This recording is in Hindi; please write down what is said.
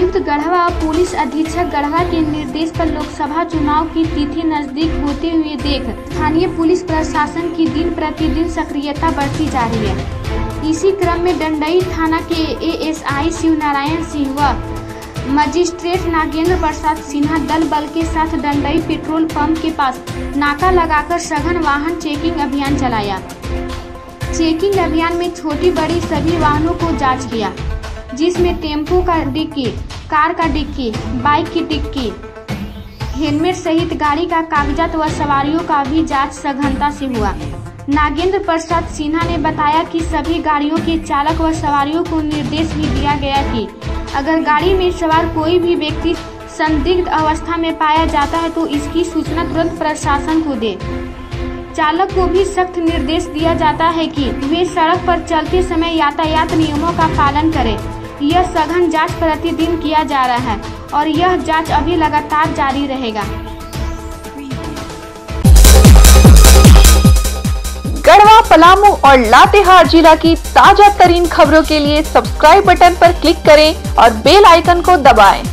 आयुक्त गढ़वा और पुलिस अधीक्षक गढ़वा के निर्देश पर लोकसभा चुनाव की तिथि नजदीक होते हुए देख स्थानीय पुलिस प्रशासन की दिन प्रतिदिन सक्रियता बढ़ती जा रही है। इसी क्रम में डंडई थाना के एएसआई शिवनारायण सिंह व मजिस्ट्रेट नागेंद्र प्रसाद सिन्हा दल बल के साथ डंडई पेट्रोल पंप के पास नाका लगाकर सघन वाहन चेकिंग अभियान चलाया। चेकिंग अभियान में छोटी बड़ी सभी वाहनों को जांच किया, जिसमें टेम्पो का डिक्की, कार का डिक्की, बाइक की डिक्की, हेलमेट सहित गाड़ी का कागजात व सवारियों का भी जांच सघनता से हुआ। नागेंद्र प्रसाद सिन्हा ने बताया कि सभी गाड़ियों के चालक व सवारियों को निर्देश भी दिया गया कि अगर गाड़ी में सवार कोई भी व्यक्ति संदिग्ध अवस्था में पाया जाता है तो इसकी सूचना तुरंत प्रशासन को दे। चालक को भी सख्त निर्देश दिया जाता है कि वे सड़क पर चलते समय यातायात नियमों का पालन करें। यह सघन जांच प्रतिदिन किया जा रहा है और यह जांच अभी लगातार जारी रहेगा। गढ़वा, पलामू और लातेहार जिला की ताजा तरीन खबरों के लिए सब्सक्राइब बटन पर क्लिक करें और बेल आइकन को दबाएं।